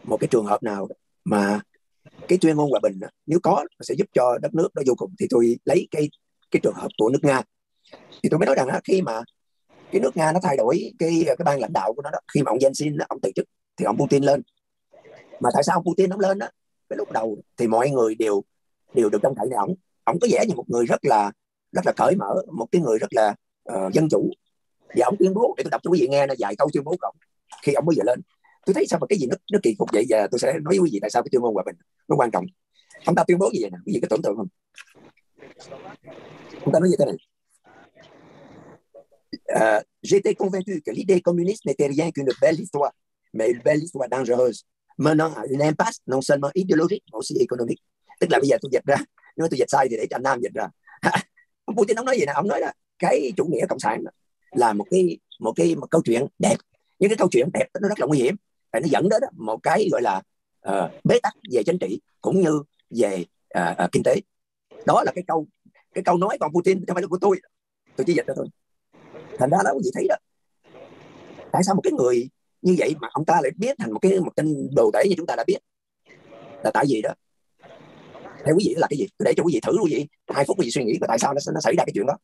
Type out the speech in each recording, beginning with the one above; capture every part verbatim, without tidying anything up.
một cái trường hợp nào mà cái tuyên ngôn hòa bình nếu có sẽ giúp cho đất nước nó vô cùng, thì tôi lấy cái cái trường hợp của nước Nga. Thì tôi mới nói rằng đó, khi mà cái nước Nga nó thay đổi cái cái ban lãnh đạo của nó đó, khi mà ông Yeltsin ông từ chức thì ông Putin lên. Mà tại sao ông Putin ông lên đó? Cái lúc đầu thì mọi người đều đều được trông cậy này ông. Ông có vẻ như một người rất là rất là cởi mở, một cái người rất là uh, dân chủ. Và ông tuyên bố, để tôi đọc cho quý vị nghe nó vài câu tuyên bố của ông khi ông mới giờ lên. Tôi thấy sao mà cái gì nó, nó kỳ cục vậy, và tôi sẽ nói với quý vị tại sao cái tuyên ngôn hòa bình nó quan trọng. Ông ta tuyên bố gì vậy nè, quý vị có tưởng tượng không? Ông ta nói như thế này: uh, j'étais convaincu que l'idée communiste n'était rien qu'une belle histoire, mais une belle histoire dangereuse, menant à une impasse non seulement idéologique mais aussi économique. Tức là bây giờ tôi dịch ra, nếu tôi dịch sai thì để cho anh Nam dịch ra. Ông Putin ông nói gì nè, ông nói là cái chủ nghĩa cộng sản là một cái một cái một câu chuyện đẹp, nhưng cái câu chuyện đẹp nó rất là nguy hiểm, tại nó dẫn đến một cái gọi là uh, bế tắc về chính trị cũng như về uh, uh, kinh tế. Đó là cái câu cái câu nói của ông Putin, không phải là của tôi, tôi chỉ dịch ra thôi. Thành ra đó quý vị thấy đó, tại sao một cái người như vậy mà ông ta lại biến thành một cái một tên đồ tể như chúng ta đã biết, là tại vì đó, theo quý vị là cái gì? Tôi để cho quý vị thử, quý vị hai phút quý vị suy nghĩ tại sao nó, nó xảy ra cái chuyện đó.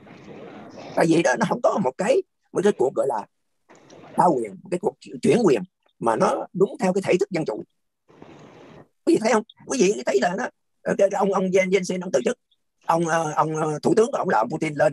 Tại vì đó nó không có một cái một cái cuộc gọi là trao quyền, một cái cuộc chuyển quyền mà nó đúng theo cái thể thức dân chủ. Quý vị thấy không? Quý vị thấy là nó ông ông Yeltsin ông từ chức, ông ông thủ tướng của ông là ông Putin lên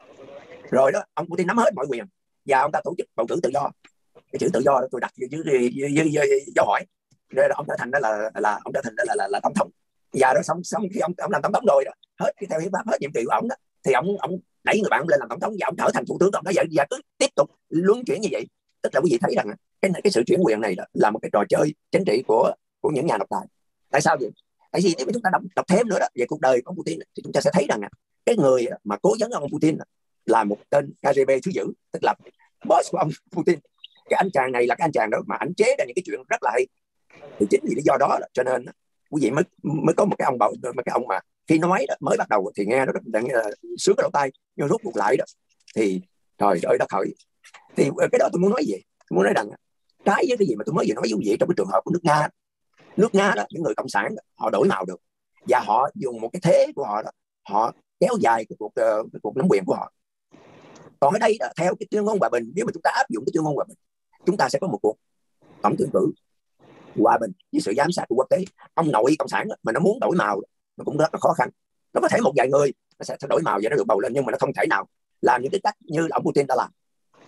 rồi đó, ông Putin nắm hết mọi quyền và ông ta tổ chức bầu cử tự do. Cái chữ tự do tôi đặt dưới dưới dấu hỏi, rồi ông trở thành đó là là ông trở thành đó là là, là tổng thống. Và đó xong xong khi ông ông làm tổng thống rồi đó, hết cái theo hiến pháp, hết nhiệm kỳ của ông đó, thì ông ông đẩy người bạn lên làm tổng thống và ông trở thành thủ tướng. Ông nói vậy và cứ tiếp tục luân chuyển như vậy. Tức là quý vị thấy rằng cái cái sự chuyển quyền này đó là một cái trò chơi chính trị của của những nhà độc tài. Tại sao vậy? Tại vì nếu mà chúng ta đọc, đọc thêm nữa đó về cuộc đời của ông Putin thì chúng ta sẽ thấy rằng cái người mà cố vấn ông Putin là một tên ca giê bê thứ dữ, tức là boss của ông Putin. Cái anh chàng này là cái anh chàng đó mà anh chế ra những cái chuyện rất là hay. Thì chính vì lý do đó cho nên quý vị mới mới có một cái ông bảo một cái ông mà khi nói đó, mới bắt đầu thì nghe nó rất là sướng cái lỗ tai, nhưng rút cuộc lại đó thì trời ơi đất hỡi. Thì cái đó tôi muốn nói gì? Tôi muốn nói rằng trái với cái gì mà tôi mới vừa nói với quý vị trong cái trường hợp của nước Nga. Nước Nga đó, những người cộng sản đó, họ đổi màu được và họ dùng một cái thế của họ đó, họ kéo dài cái cuộc uh, cái cuộc nắm quyền của họ. Còn ở đây đó, theo cái tuyên ngôn hòa bình, nếu mà chúng ta áp dụng cái tuyên ngôn hòa bình, chúng ta sẽ có một cuộc tổng tuyển cử hòa bình với sự giám sát của quốc tế. Ông nội cộng sản đó, mà nó muốn đổi màu nó cũng rất là khó khăn. Nó có thể một vài người nó sẽ đổi màu và nó được bầu lên, nhưng mà nó không thể nào làm những cái cách như là ông Putin đã làm.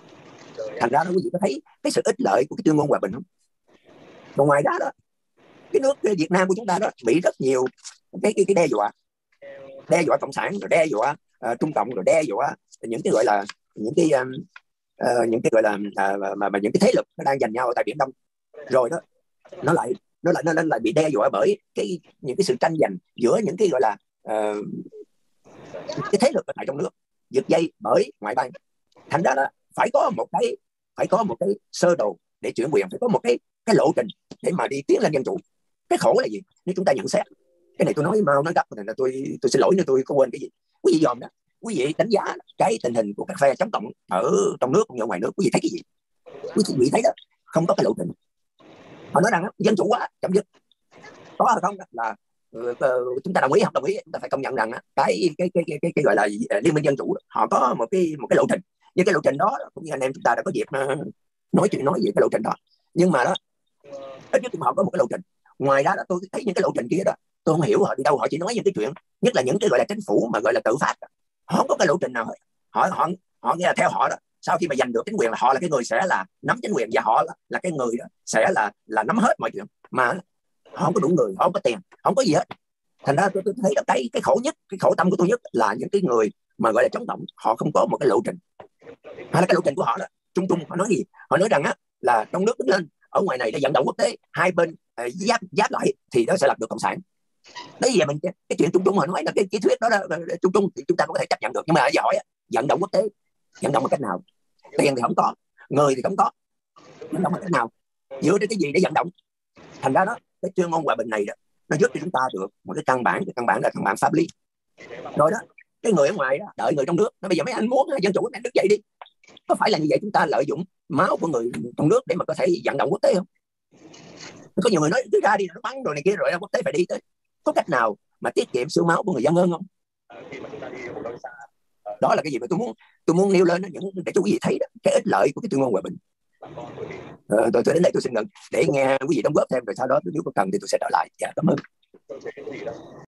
Thành ra đó quý vị có thấy cái sự ích lợi của cái tuyên ngôn hòa bình không? Còn ngoài đó đó, cái nước cái Việt Nam của chúng ta đó bị rất nhiều cái cái, cái đe dọa, đe dọa cộng sản, rồi đe dọa uh, Trung Cộng, rồi đe dọa những cái gọi là những cái um, uh, những cái gọi là uh, mà, mà những cái thế lực nó đang giành nhau ở tại Biển Đông. Rồi đó nó lại nó lại nó lại bị đe dọa bởi cái những cái sự tranh giành giữa những cái gọi là uh, cái thế lực ở tại trong nước, giật dây bởi ngoại bang. Thành ra đó phải có một cái phải có một cái sơ đồ để chuyển quyền, phải có một cái cái lộ trình để mà đi tiến lên dân chủ. Cái khổ là gì? Nếu chúng ta nhận xét cái này, tôi nói mau nói gấp này là tôi tôi xin lỗi nếu tôi có quên cái gì. Quý vị dòm đó, quý vị đánh giá cái tình hình của các phe chống cộng ở trong nước cũng như ngoài nước, quý vị thấy cái gì? Quý vị thấy đó, không có cái lộ trình. Họ nói rằng dân chủ quá, chấm dứt. Có hay không đó là uh, chúng ta đồng ý không đồng ý, chúng ta phải công nhận rằng cái cái cái cái cái, cái gọi là liên minh dân chủ họ có một cái một cái lộ trình. Nhưng cái lộ trình đó cũng như anh em chúng ta đã có dịp uh, nói chuyện nói về cái lộ trình đó. Nhưng mà đó ít nhất họ có một cái lộ trình. Ngoài ra đó, tôi thấy những cái lộ trình kia đó tôi không hiểu họ đi đâu. Họ chỉ nói những cái chuyện, nhất là những cái gọi là chính phủ mà gọi là tự phát đó. Họ không có cái lộ trình nào hết. Họ họ họ nghe là theo họ đó, sau khi mà giành được chính quyền là họ là cái người sẽ là nắm chính quyền, và họ là, là cái người đó sẽ là là nắm hết mọi chuyện. Mà họ không có đủ người, họ không có tiền, họ không có gì hết. Thành ra tôi, tôi thấy là cái cái khổ nhất, cái khổ tâm của tôi nhất là những cái người mà gọi là chống cộng, họ không có một cái lộ trình. Hay là cái lộ trình của họ đó chung chung họ nói gì? Họ nói rằng á là trong nước đứng lên, ở ngoài này để vận động quốc tế, hai bên uh, giáp giáp lại thì nó sẽ lập được cộng sản. Đấy giờ mình cái chuyện chung chung họ nói là cái, cái thuyết đó là chung chung thì chúng ta có thể chấp nhận được, nhưng mà giỏi vận động quốc tế, vận động bằng cách nào? Tiền thì không có, người thì không có, vận động bằng cách nào? Dựa trên cái gì để vận động? Thành ra đó cái tuyên ngôn hòa bình này đó nó giúp cho chúng ta được một cái căn bản, cái căn bản là căn bản pháp lý. Rồi đó cái người ở ngoài đó đợi người trong nước, nó bây giờ mấy anh muốn dân chủ, anh đứng dậy đi. Có phải là như vậy chúng ta lợi dụng máu của người trong nước để mà có thể vận động quốc tế không? Có nhiều người nói cứ ra đi nó bắn rồi này kia rồi quốc tế phải đi tới. Có cách nào mà tiết kiệm xương máu của người dân hơn không? Đó là cái gì mà tôi muốn tôi muốn nêu lên những để cho quý vị thấy đó, cái ích lợi của cái tuyên ngôn hòa bình. Ờ, tôi, tôi đến đây tôi xin ngừng để nghe quý vị đóng góp thêm, rồi sau đó nếu có cần thì tôi sẽ trở lại. Dạ, cảm ơn.